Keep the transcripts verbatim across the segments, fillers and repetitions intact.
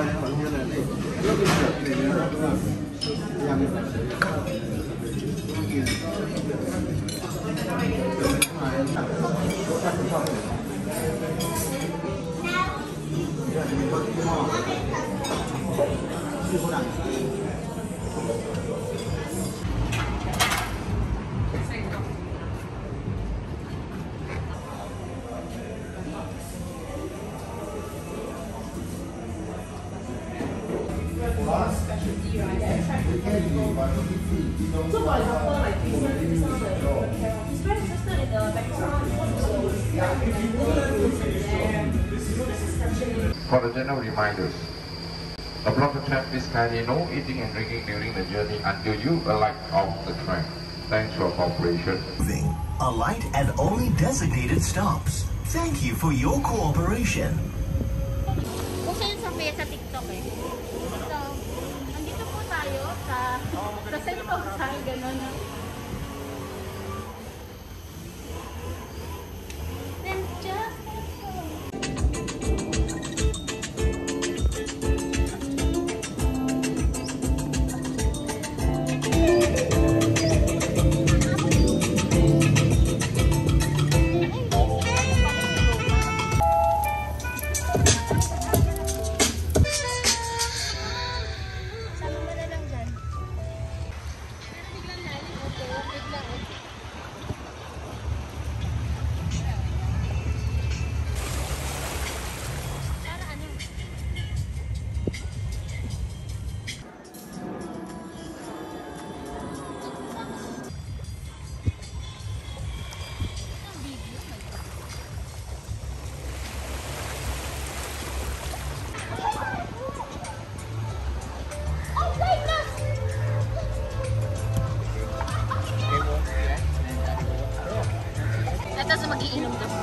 For the general reminders, above the track, please kindly no eating and drinking during the journey until you alight off the track. Thanks for cooperation. Alight at only designated stops. Thank you for your cooperation. Gusto yun sa Paya sa TikTok eh. So, nandito po tayo sa sa cellphone tayo, gano'n na. Then just Tapos mag-iinom ka.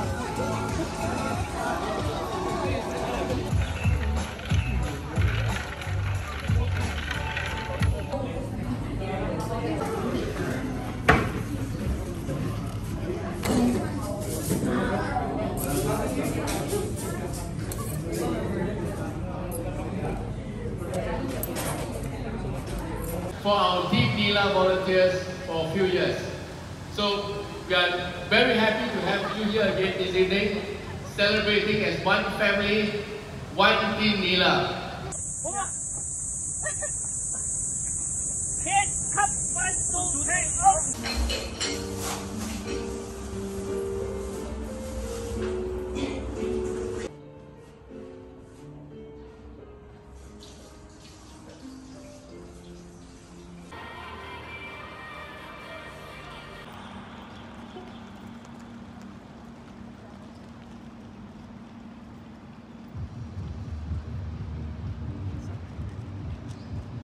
For our Team Nila volunteers for a few years. So we are very happy to have you here again this evening, celebrating as one family, one Team Nila. Kids, come, one, two, three, go!